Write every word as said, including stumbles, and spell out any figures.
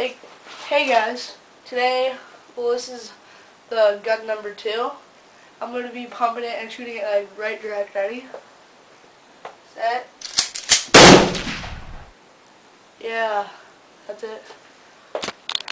Hey, hey guys, today, well this is the gun number two. I'm going to be pumping it and shooting it like right direct. Ready? Set. Yeah, that's it.